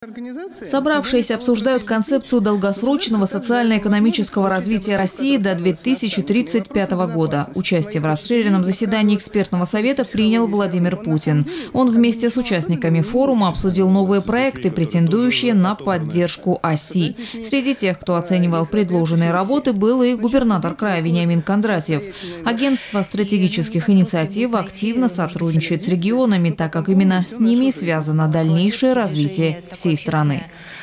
Собравшиеся обсуждают концепцию долгосрочного социально-экономического развития России до 2035 года. Участие в расширенном заседании экспертного совета принял Владимир Путин. Он вместе с участниками форума обсудил новые проекты, претендующие на поддержку оси. Среди тех, кто оценивал предложенные работы, был и губернатор края Вениамин Кондратьев. Агентство стратегических инициатив активно сотрудничает с регионами, так как именно с ними связано дальнейшее развитие всей страны.